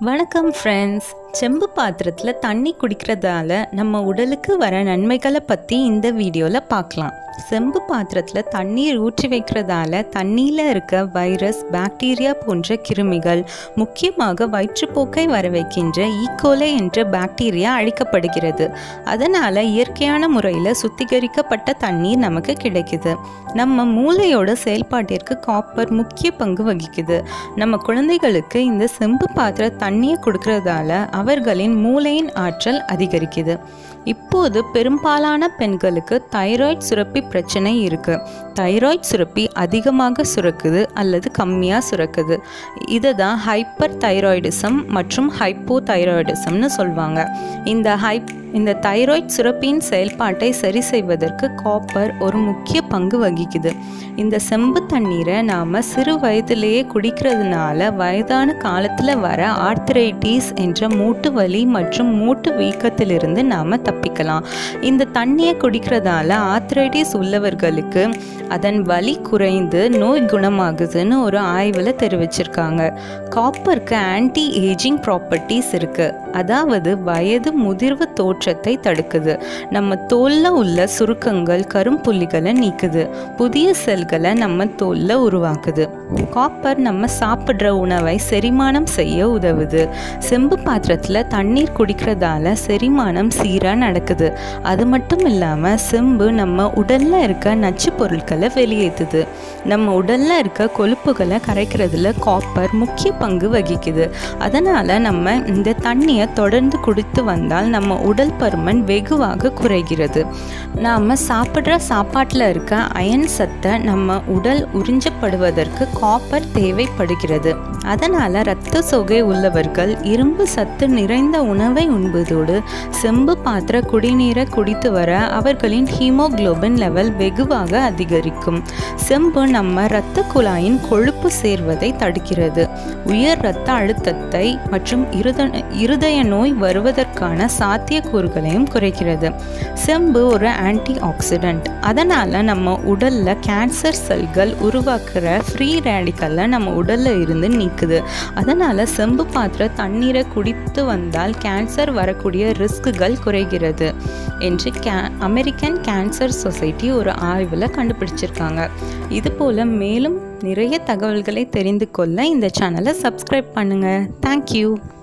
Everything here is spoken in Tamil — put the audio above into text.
வணக்கம் ஃப்ரெண்ட்ஸ். செம்பு பாத்திரத்தில் தண்ணி குடிக்கிறதால நம்ம உடலுக்கு வர நன்மைகளை பற்றி இந்த வீடியோவில் பார்க்கலாம். செம்பு பாத்திரத்தில் தண்ணீர் ஊற்றி வைக்கிறதால தண்ணியில் இருக்க வைரஸ், பாக்டீரியா போன்ற கிருமிகள், முக்கியமாக வயிற்றுப்போக்கை வர வைக்கின்ற ஈகோலை என்ற பாக்டீரியா அழிக்கப்படுகிறது. அதனால் இயற்கையான முறையில் சுத்திகரிக்கப்பட்ட தண்ணீர் நமக்கு கிடைக்குது. நம்ம மூளையோட செயல்பாட்டிற்கு காப்பர் முக்கிய பங்கு வகிக்குது. நம்ம குழந்தைகளுக்கு இந்த செம்பு பாத்திர தண்ணியை கொடுக்கறதால அவர்களின் மூளையின் ஆற்றல் அதிகரிக்குது. இப்போது பெரும்பாலான பெண்களுக்கு தைராய்டு சுரப்பி பிரச்சனை இருக்கு. தைராய்டு சுரப்பி அதிகமாக சுரக்குது அல்லது கம்மியாக சுரக்குது. இதை தான் ஹைப்பர் தைராய்டிசம் மற்றும் ஹைப்போ தைராய்டிசம்னு சொல்லுவாங்க. இந்த தைராய்டு சுரப்பியின் செயல்பாட்டை சரி செய்வதற்கு காப்பர் ஒரு முக்கிய பங்கு வகிக்குது. இந்த செம்பு தண்ணீரை நாம் சிறு வயதிலேயே குடிக்கிறதுனால வயதான காலத்தில் வர ஆர்த்ரைட்டிஸ் என்ற மூட்டு வலி மற்றும் மூட்டு வீக்கத்திலிருந்து நாம் தப்பிக்கலாம். இந்த தண்ணியை குடிக்கிறதால ஆர்த்ரைட்டிஸ் உள்ளவர்களுக்கு அதன் வலி குறைந்து நோய் குணமாகுதுன்னு ஒரு ஆய்வில் தெரிவிச்சிருக்காங்க. காப்பருக்கு ஆன்டி ஏஜிங் ப்ராப்பர்ட்டிஸ் இருக்குது. அதாவது வயது முதிர்வு தோற்றத்தை தடுக்குது. நம்ம தோலில் உள்ள சுருக்கங்கள், கரும்புள்ளிகளை நீக்குது. புதிய செல்களை நம்ம தோலில் உருவாக்குது. காப்பர் நம்ம சாப்பிட்ற உணவை செரிமானம் செய்ய உதவுது. செம்பு பாத்திரத்தில் தண்ணீர் குடிக்கிறதால செரிமானம் சீராக நடக்குது. அது மட்டும் இல்லாமல் செம்பு நம்ம உடலில் இருக்க நச்சு பொருட்களை வெளியேற்றுது. நம்ம உடலில் இருக்க கொழுப்புகளை கரைக்கிறதுல காப்பர் முக்கிய பங்கு வகிக்குது. அதனால் நம்ம இந்த தண்ணியை தொடர்ந்து குடித்து வந்தால் நம்ம உடல் பருமன் வெகுவாக குறைகிறது. நாம் சாப்பிட்ற சாப்பாட்டில் இருக்க அயன் சத்தை நம்ம உடல் உறிஞ்சப்படுவதற்கு காப்பர் தேவைப்படுகிறது. அதனால் இரத்த சோகை உள்ளவர்கள் இரும்பு சத்து நிறைந்த உணவை உண்பதோடு செம்பு பாத்திர குடிநீரை குடித்து வர அவர்களின் ஹீமோகுளோபின் லெவல் வெகுவாக அதிகரிக்கும். செம்பு நம்ம இரத்த குழாயின் கொழுப்பு சேர்வதை தடுக்கிறது. உயர் இரத்த அழுத்தத்தை மற்றும் இருதய நோய் வருவதற்கான சாத்தியக்கூறுகளையும் குறைக்கிறது. செம்பு ஒரு ஆன்டி ஆக்சிடென்ட். அதனால் நம்ம உடலில் கேன்சர் செல்கள் உருவாக்குற ஃப்ரீ ரேடிக்கலை நம்ம உடலில் இருந்து நீக்குது. அதனால் செம்பு பாத்திர தண்ணீரை குடித்து வந்தால் கேன்சர் வரக்கூடிய ரிஸ்க்குகள் குறைகிறது என்று அமெரிக்கன் கேன்சர் சொசைட்டி ஒரு ஆய்வில் கண்டுபிடிச்சிருக்காங்க. இதுபோல் மேலும் நிறைய தகவல்களை தெரிந்து கொள்ள இந்த சேனலை சப்ஸ்கிரைப் பண்ணுங்கள். தேங்க்யூ.